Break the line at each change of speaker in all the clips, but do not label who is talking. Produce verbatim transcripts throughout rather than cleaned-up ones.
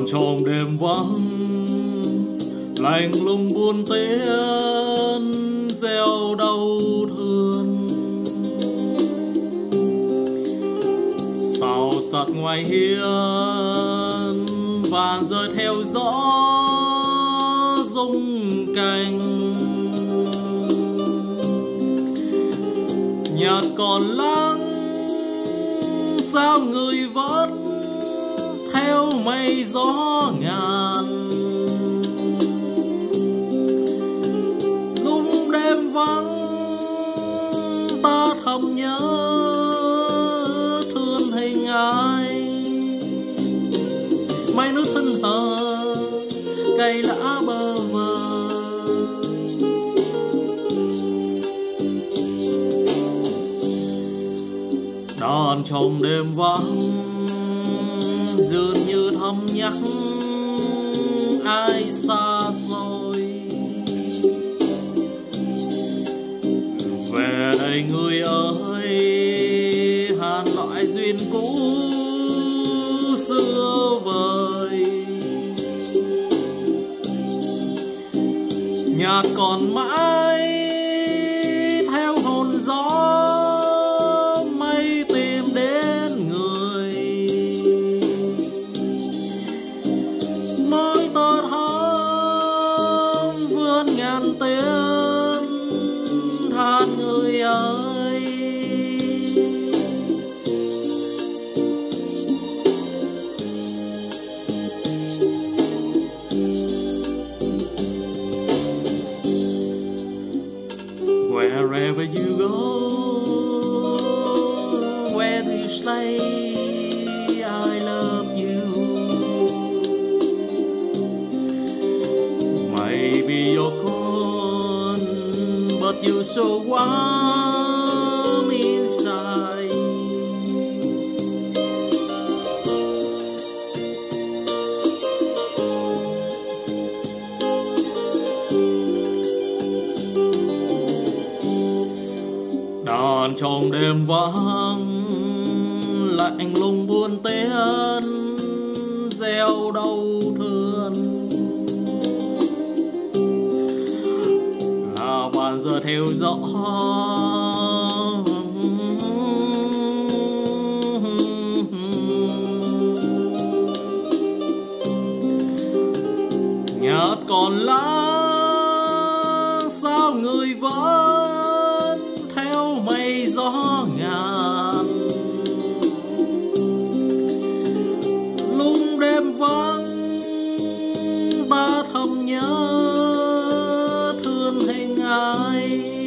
đàn trong đêm vắng lạnh lùng buồn tiếng gieo đau thương, sao sạt ngoài hiên vàng rơi theo gió rung cành. Nhạc còn lắng sao người vẫn theo mây gió ngàn. Lúc đêm vắng ta thầm nhớ thương hình ai, mây nước thân thờ cây lá bơ vơ. Đàn trong đêm vắng dường như thầm nhắc ai xa xôi. Về đây người ơi, hàn lại duyên cũ xưa vời. Nhạc còn mãi theo hồn gió mây tìm đến người. Mỗi tơ thắm vươn ngàn tiếng than người ơi. Wherever you go, where do you stay, I love you. Maybe you're cold, but you're so warm inside. Đàn trong đêm vắng lạnh lùng buồn tiếng gieo đau thương, là bàn giờ theo gió nhạt còn lá sao người vẫn theo mây gió ngàn. Lúc đêm vắng ta thầm nhớ thương hình ai,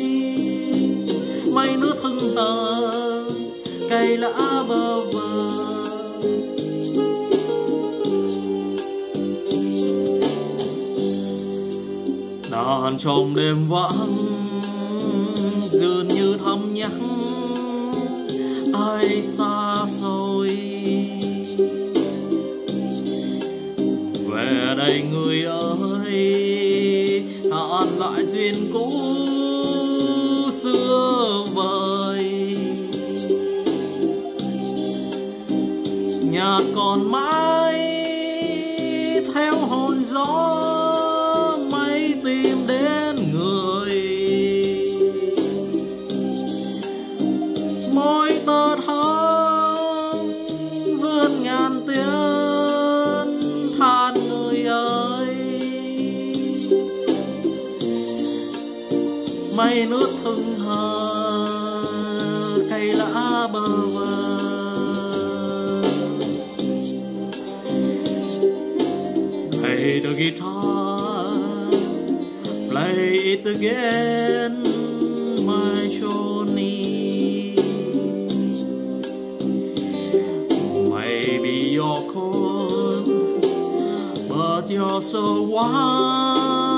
mây nước thưng tờ cây lá bơ vơ. Đàn trong đêm vắng dường như thầm nhắc ai xa xôi. Về đây người ơi, hàn lại duyên cũ xưa vời. Nhạc còn mãi theo hồn gió mây tìm đến người. Mỗi tơ thắm vươn ngàn tiếng than người ơi. Mây nước thưng thờ cây lá bơ vơ. Play the guitar, play it again, my Johnny. Maybe you're cold, but you're so warm